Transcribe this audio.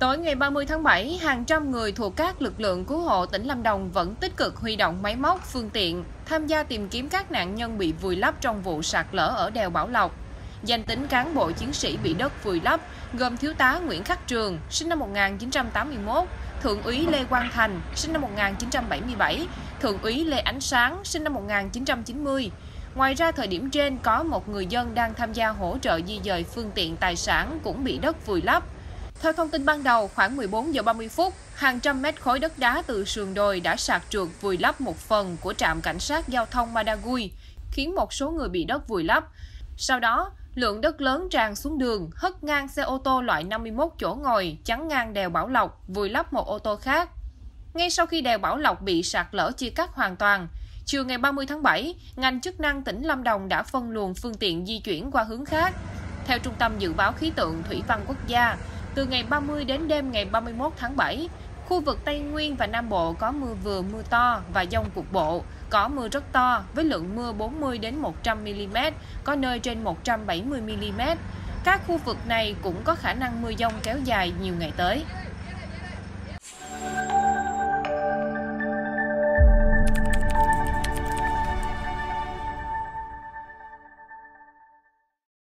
Tối ngày 30 tháng 7, hàng trăm người thuộc các lực lượng cứu hộ tỉnh Lâm Đồng vẫn tích cực huy động máy móc, phương tiện, tham gia tìm kiếm các nạn nhân bị vùi lấp trong vụ sạt lở ở đèo Bảo Lộc. Danh tính cán bộ chiến sĩ bị đất vùi lấp gồm Thiếu tá Nguyễn Khắc Trường, sinh năm 1981, Thượng úy Lê Quang Thành, sinh năm 1977, Thượng úy Lê Ánh Sáng, sinh năm 1990. Ngoài ra, thời điểm trên có một người dân đang tham gia hỗ trợ di dời phương tiện tài sản cũng bị đất vùi lấp. Theo thông tin ban đầu, khoảng 14 giờ 30 phút, hàng trăm mét khối đất đá từ sườn đồi đã sạt trượt vùi lấp một phần của trạm cảnh sát giao thông Madagui, khiến một số người bị đất vùi lấp. Sau đó, lượng đất lớn tràn xuống đường, hất ngang xe ô tô loại 51 chỗ ngồi, chắn ngang đèo Bảo Lộc, vùi lấp một ô tô khác. Ngay sau khi đèo Bảo Lộc bị sạt lở chia cắt hoàn toàn, chiều ngày 30 tháng 7, ngành chức năng tỉnh Lâm Đồng đã phân luồng phương tiện di chuyển qua hướng khác. Theo Trung tâm Dự báo Khí tượng Thủy văn Quốc gia, từ ngày 30 đến đêm ngày 31 tháng 7, khu vực Tây Nguyên và Nam Bộ có mưa vừa mưa to và dông cục bộ, có mưa rất to với lượng mưa 40 đến 100 mm, có nơi trên 170 mm. Các khu vực này cũng có khả năng mưa dông kéo dài nhiều ngày tới.